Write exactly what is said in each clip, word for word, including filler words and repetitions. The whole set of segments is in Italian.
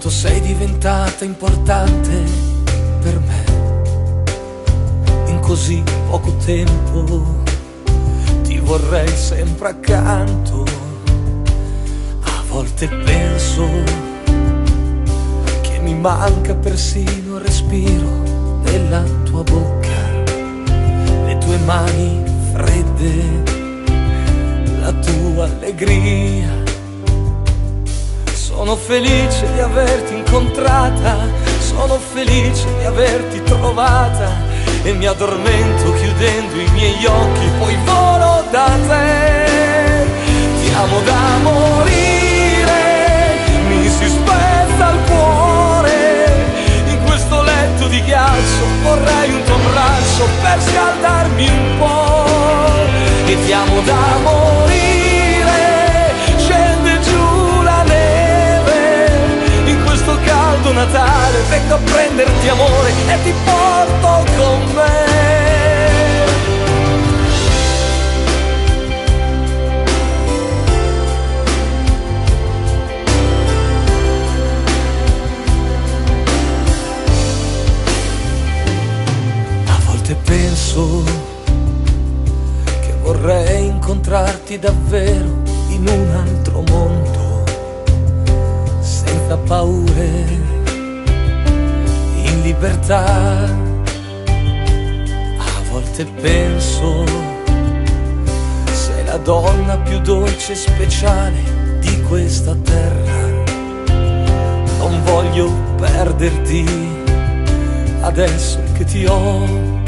sei diventata importante per me in così poco tempo. Ti vorrei sempre accanto. A volte penso che mi manca persino il respiro della tua bocca, le tue mani fredde, la tua allegria. Sono felice di averti incontrata, sono felice di averti trovata e mi addormento chiudendo i miei occhi, poi volo da te. Ti amo da morire, mi si spezza il cuore, in questo letto di ghiaccio vorrei un tuo abbraccio per scaldarmi un po'. E ti amo da morire, scende giù la neve, in questo caldo Natale vengo a prenderti amore e ti porto con me. A volte penso che vorrei incontrarti davvero in un altro mondo, senza paure, in libertà. A volte penso, sei la donna più dolce e speciale di questa terra. Non voglio perderti adesso che ti ho,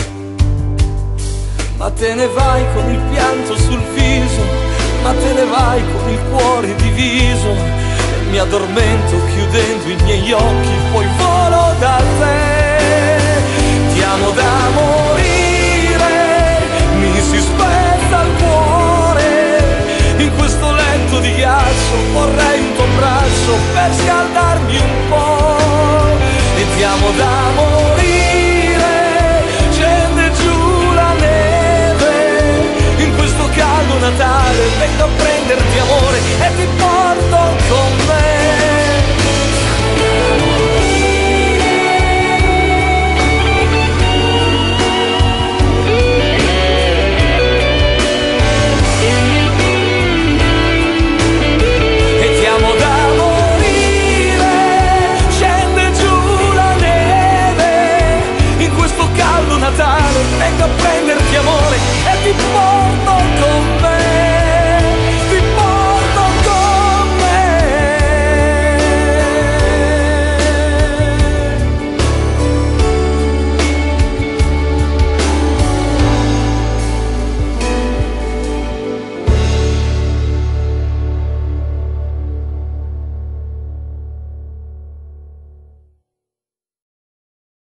ma te ne vai con il pianto sul viso, ma te ne vai con il cuore diviso. E mi addormento chiudendo i miei occhi, poi volo da te. Ti amo da morire, mi si spezza il cuore, in questo letto di ghiaccio vorrei un tuo braccio per scaldarmi un po'. E ti amo da morire, scende giù la neve, in questo caldo Natale vengo a prenderti amore e ti porto con me.